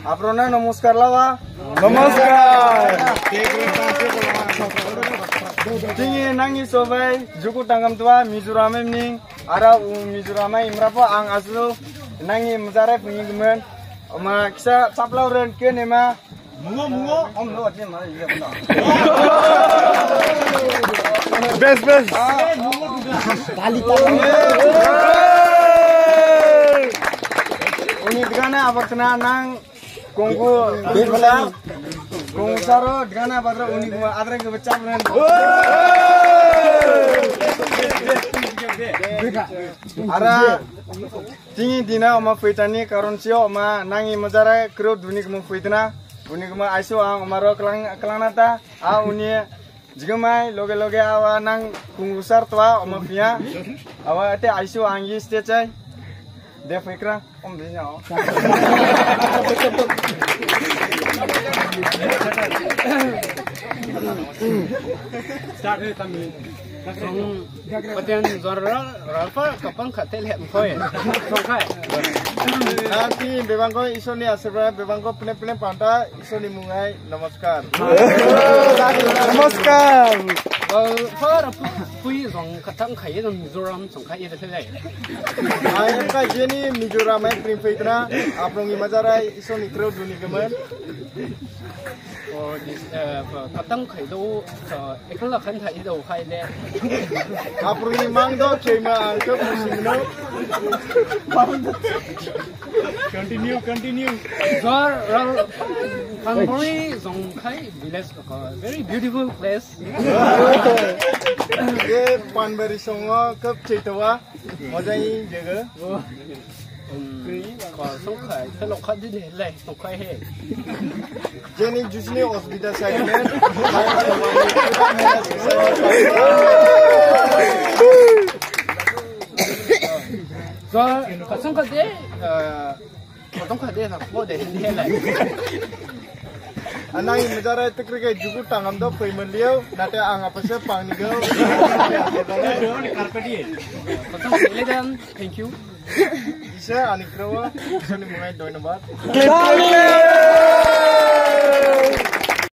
Aprona namaskar lawa. Namaskar. Tingi nangi sobai juku tangam tua Mizoram ning ara Mizoram imrapo ang aslo nangi muzare pengingmen ma kisa saplau ren ke nema mungo om lo aje ma iya benda best ini digana abartna nang kongku bela kongku saro digana abatra uni adre ke bacap ren ara tingi dina oma feitani karon sio oma nangi mazara kro dunik mo feitna unik ma aiso ang maro klanata a uni jigamai loge awa nang kungusar twa oma pia awa ate aiso ang yi stage ai de fekra om dinya start hai tamil Patian zorra ralfa kapang khatel hem khoi songkai nanti bebangko isoni asra bebangko pene panta isoni mungai namaskar namaskar for pui zong khatang khai dong Mizoram songkai ida thai ayam ka jeni Mizoram ai prim feitra aprongi majarai isoni kro duni kemen for this khatang khai do ekhan la khan thai do khai le aprongi mangdo chema angko musino continue zor ral Panbari Songkai village very beautiful place ye Panbari Soba kap chitawa mojai jaga ko Songkai thelok khat di le Songkai he jeni jusni hospital side mein so Songkai de Songkai de na ko de he le anang mujara tekrik jugu tangam do peimenliau nate ang apa se pangnigo thank you isa anikrowa isoni mungai doinabat